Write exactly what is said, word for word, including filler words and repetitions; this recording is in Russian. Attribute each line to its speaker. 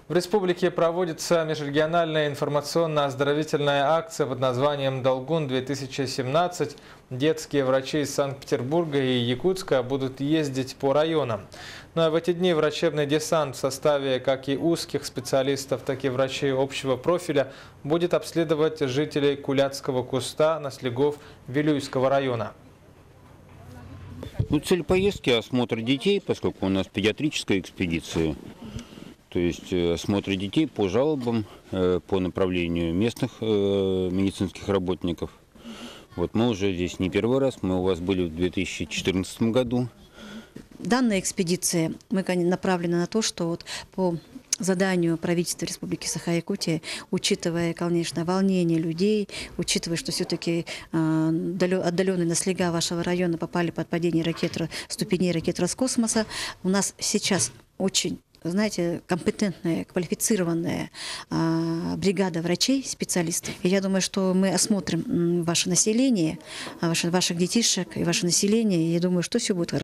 Speaker 1: В республике проводится межрегиональная информационно-оздоровительная акция под названием «Долгун-две тысячи семнадцать». Детские врачи из Санкт-Петербурга и Якутска будут ездить по районам. Ну а в эти дни врачебный десант в составе как и узких специалистов, так и врачей общего профиля будет обследовать жителей Куляцкого куста Наслегов Вилюйского района.
Speaker 2: Ну, цель поездки – осмотр детей, поскольку у нас педиатрическая экспедиция. То есть осмотр детей по жалобам, по направлению местных медицинских работников. Вот мы уже здесь не первый раз, мы у вас были в две тысячи четырнадцатом году.
Speaker 3: Данная экспедиция мы направлена на то, что вот по заданию правительства Республики Саха-Якутия, учитывая, конечно, волнение людей, учитывая, что все-таки отдаленные наслега вашего района попали под падение ракет, ступеней ракет Роскосмоса, у нас сейчас очень, знаете, компетентная, квалифицированная а, бригада врачей, специалистов. И я думаю, что мы осмотрим ваше население, ваше, ваших детишек и ваше население, и я думаю, что все будет хорошо.